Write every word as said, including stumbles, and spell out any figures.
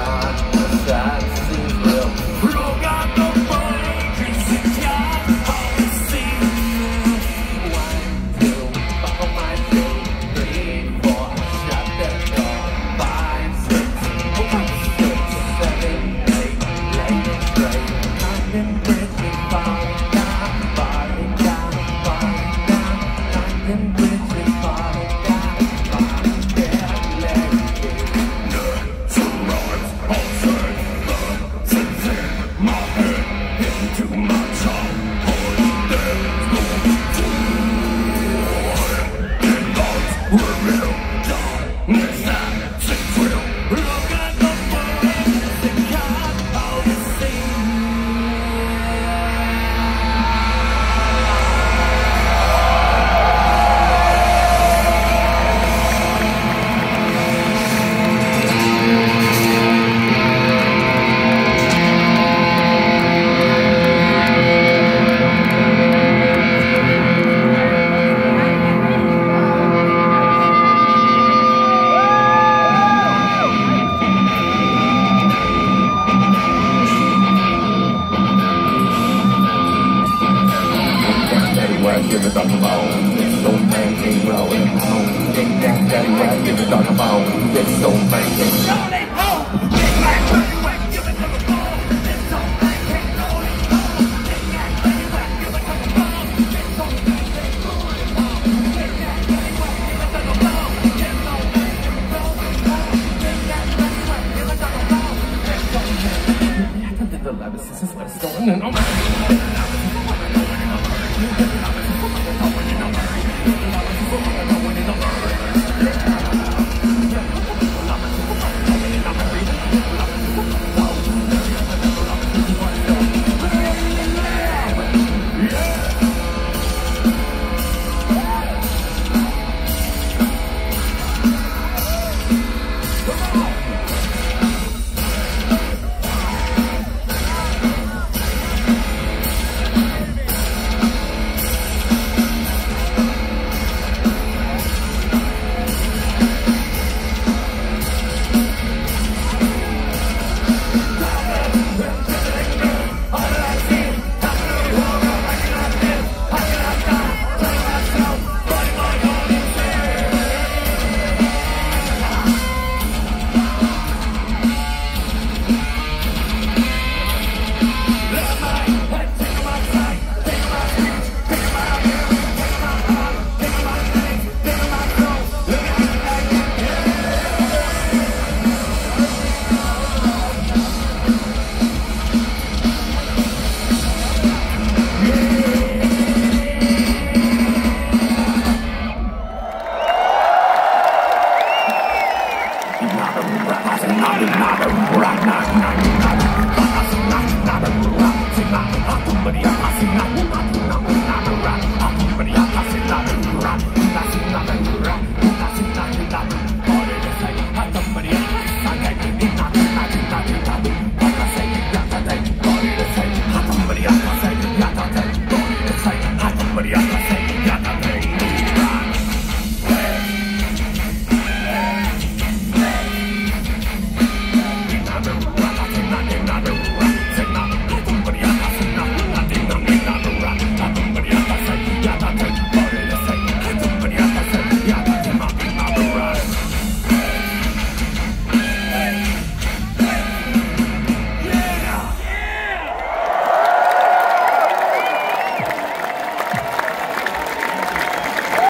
Give it on the bone. This old man can't roll it home. Take that daddy right, give it on the bone. This old man can't roll it home. Take that daddy right, give it on the bone. This old man can't roll it home. Take that daddy right, give it on the bone. This old man can't roll it home. Take that daddy right, give it on the bone. This old man can't roll it home. Take that daddy right, give it on the bone. This old man. I did the love, this is what it's going on.